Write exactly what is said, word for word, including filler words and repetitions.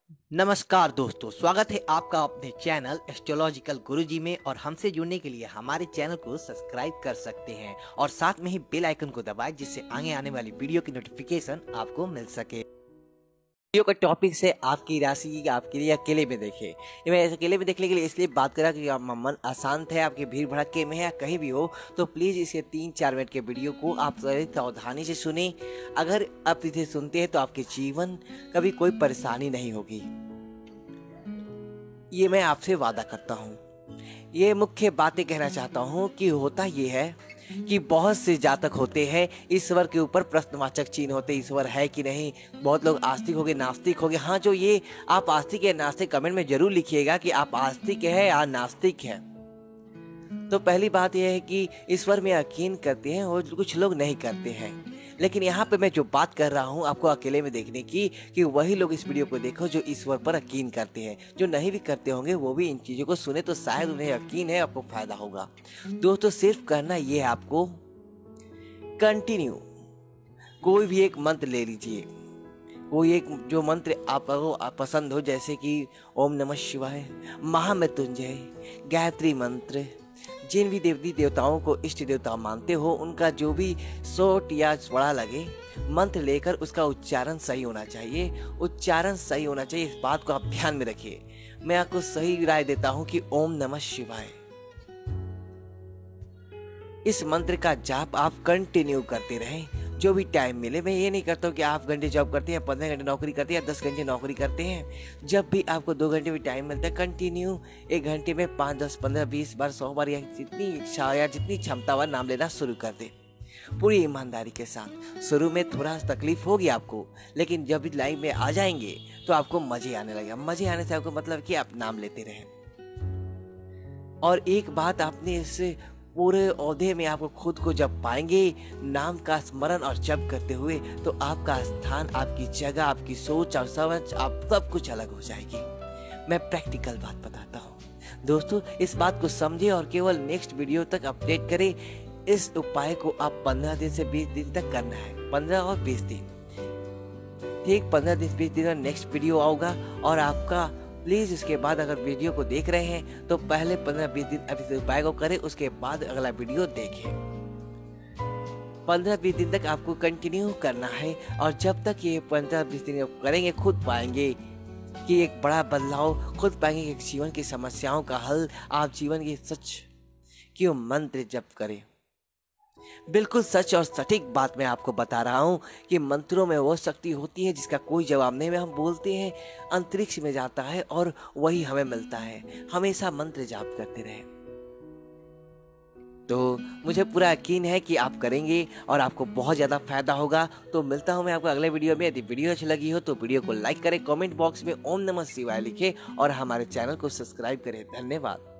नमस्कार दोस्तों, स्वागत है आपका अपने चैनल एस्ट्रोलॉजिकल गुरुजी में। और हमसे जुड़ने के लिए हमारे चैनल को सब्सक्राइब कर सकते हैं और साथ में ही बेल आइकन को दबाएं, जिससे आगे आने वाली वीडियो की नोटिफिकेशन आपको मिल सके। वीडियो का टॉपिक है आपकी राशि की आपके लिए अकेले में देखे। ये मैं अकेले में देखने के लिए इसलिए बात करा कि आप मन अशांत है, आपकी भीड़ भड़के में है या कहीं भी हो, तो प्लीज़ इसे तीन चार मिनट के वीडियो को आप सावधानी से सुने। अगर आप इसे सुनते हैं तो आपके जीवन कभी कोई परेशानी नहीं होगी, ये मैं आपसे वादा करता हूँ। ये मुख्य बातें कहना चाहता हूँ कि होता ये है कि बहुत से जातक होते हैं, ईश्वर के ऊपर प्रश्नवाचक चिन्ह होते, ईश्वर है कि नहीं। बहुत लोग आस्तिक हो गए, नास्तिक हो गए। हाँ, जो ये आप आस्तिक या नास्तिक कमेंट में जरूर लिखिएगा कि आप आस्तिक है या नास्तिक है। तो पहली बात यह है कि ईश्वर में यकीन करते हैं और कुछ लोग नहीं करते हैं। लेकिन यहाँ पे मैं जो बात कर रहा हूँ आपको अकेले में देखने की, कि वही लोग इस वीडियो को देखो जो ईश्वर पर यकीन करते हैं। जो नहीं भी करते होंगे वो भी इन चीज़ों को सुने तो शायद उन्हें यकीन है, आपको फायदा होगा। दोस्तों, सिर्फ करना ये है आपको, कंटिन्यू कोई भी एक मंत्र ले लीजिए। कोई एक जो मंत्र आपको पसंद हो, जैसे कि ओम नमः शिवाय, महामृत्युंजय, गायत्री मंत्र। जिन भी देवी देवताओं को इष्ट देवता मानते हो, उनका जो भी शॉर्ट या बड़ा लगे मंत्र लेकर उसका उच्चारण सही होना चाहिए। उच्चारण सही होना चाहिए, इस बात को आप ध्यान में रखिए। मैं आपको सही राय देता हूं कि ओम नमः शिवाय, इस मंत्र का जाप आप कंटिन्यू करते रहें जो भी टाइम मिले। मैं ये नहीं करता हूँ कि आप घंटे जॉब करते हैं, पंद्रह घंटे नौकरी करते हैं या दस घंटे नौकरी करते हैं। जब भी आपको दो घंटे भी टाइम मिलता है, कंटिन्यू एक घंटे में पाँच दस पंद्रह बीस बार सौ बार या जितनी इच्छा या जितनी क्षमता वाला नाम लेना शुरू कर दे, पूरी ईमानदारी के साथ। शुरू में थोड़ा तकलीफ होगी आपको, लेकिन जब भी लाइन में आ जाएंगे तो आपको मजे आने लगेगा। मजे आने से आपको मतलब कि आप नाम लेते रहें। और एक बात आपने इससे पूरे औहदे में आपको खुद को जब पाएंगे नाम का स्मरण और जप करते हुए, तो आपका स्थान, आपकी जगह, आपकी सोच और समझ, आप सब कुछ अलग हो जाएगी। मैं प्रैक्टिकल बात बताता हूँ दोस्तों, इस बात को समझे और केवल नेक्स्ट वीडियो तक अपडेट करें। इस उपाय को आप पंद्रह दिन से बीस दिन तक करना है, पंद्रह और बीस दिन। ठीक पंद्रह दिन बीस दिन में नेक्स्ट वीडियो आऊगा और आपका प्लीज इसके बाद अगर वीडियो को देख रहे हैं तो पहले पंद्रह बीस दिन अब इस उपाय को करें, उसके बाद अगला वीडियो देखें। पंद्रह बीस दिन तक आपको कंटिन्यू करना है और जब तक ये पंद्रह बीस दिन करेंगे, खुद पाएंगे कि एक बड़ा बदलाव, खुद पाएंगे कि जीवन की समस्याओं का हल। आप जीवन की सच क्यों मंत्र जप करें। बिल्कुल सच और सटीक बात मैं आपको बता रहा हूँ कि मंत्रों में वो शक्ति होती है जिसका कोई जवाब नहीं। में हम बोलते हैं अंतरिक्ष में जाता है और वही हमें मिलता है। हमेशा मंत्र जाप करते रहे तो मुझे पूरा यकीन है कि आप करेंगे और आपको बहुत ज़्यादा फायदा होगा। तो मिलता हूँ मैं आपको अगले वीडियो में। यदि वीडियो अच्छी लगी हो तो वीडियो को लाइक करें, कमेंट बॉक्स में ओम नमः शिवाय लिखें और हमारे चैनल को सब्सक्राइब करें। धन्यवाद।